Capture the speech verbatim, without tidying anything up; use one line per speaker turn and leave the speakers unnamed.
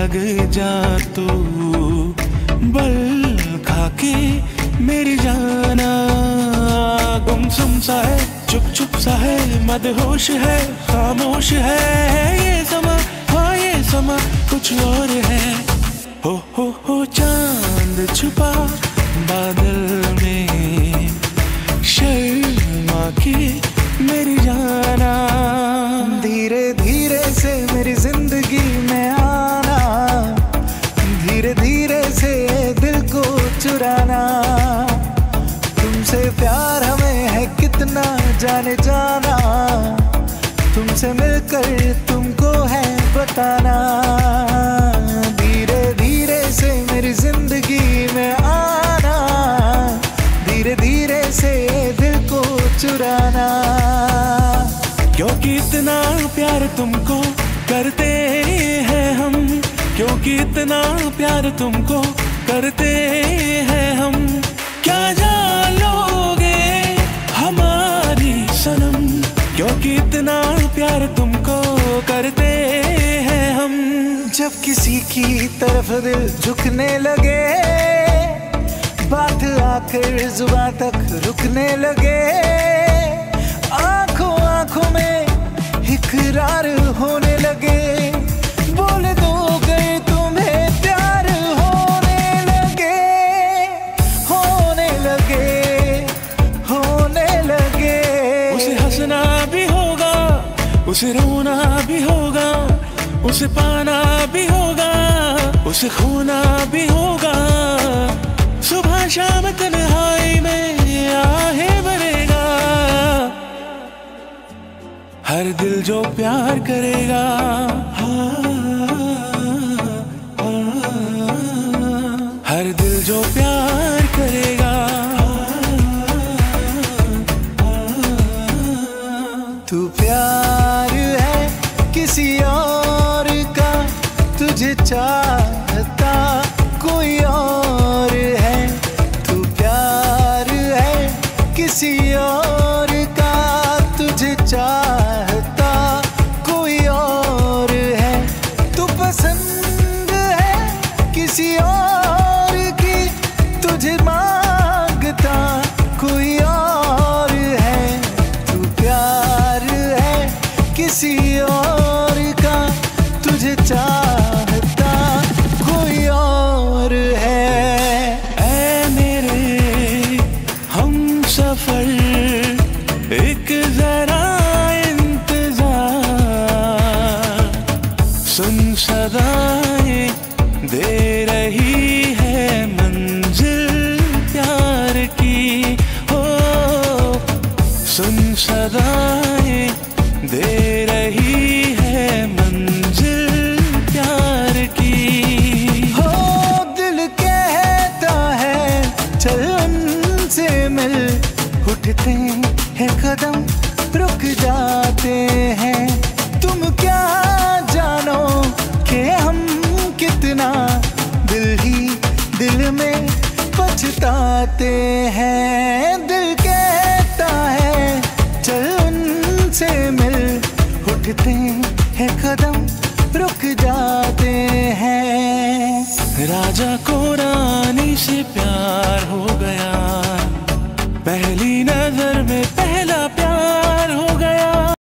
लग जा तू, बल खा के मेरी जाना। गुमसुम सा है, चुप चुप सा है, मदहोश है, खामोश है ये समा, हाँ ये समा कुछ और है। हो हो हो चांद छुपा बादल में, शर्मा के मेरी जाना।
धीरे धीरे से मेरी जिंदगी में आना, धीरे धीरे से दिल को चुराना। तुमसे प्यार हमें है कितना जाने जाना, तुमसे मिलकर तुमको है बताना। धीरे धीरे से मेरी जिंदगी में आना, धीरे धीरे से दिल को चुराना।
क्योंकि इतना प्यार तुमको करते हैं हम, क्योंकि इतना प्यार तुमको करते हैं हम। क्या जान लोगे हमारी सनम, क्योंकि इतना प्यार तुमको करते हैं हम।
जब किसी की तरफ दिल झुकने लगे, बात आकर जुबां तक रुकने लगे, आंखों आंखों में इकरार होने लगे, बोल दो गए तुम्हें प्यार होने लगे, होने लगे, होने लगे।
उसे हंसना भी होगा, उसे रोना भी होगा, उसे पाना भी होगा, उसे खोना भी होगा। सुबह शाम तन्हाई में आहे भरेगा, हर दिल जो प्यार करेगा। हर दिल जो प्यार करेगा।
तू प्यार है किसी और का, तुझे चाहता कोई और है। तू प्यार है किसी और का, तुझे चाहता कोई और है। तू पसंद है किसी और की, तुझे मांगता कोई और है। तू प्यार है किसी और का, तुझे चाहता कोई और है।
ऐ मेरे हम सफर एक जरा इंतजार, सुन सदाएं दे रही है मंजिल प्यार की। हो सुन सदाएं दे रही है मंजिल प्यार की।
हो दिल कहता है चल उनसे मिल, उठते हैं कदम रुक जाते हैं। तुम क्या जानो कि हम कितना दिल ही दिल में पछताते हैं। दिल कहता है चल उनसे मिल, उठते हैं कदम रुक जाते हैं।
राजा को रानी से प्यार हो गया, पहली नजर में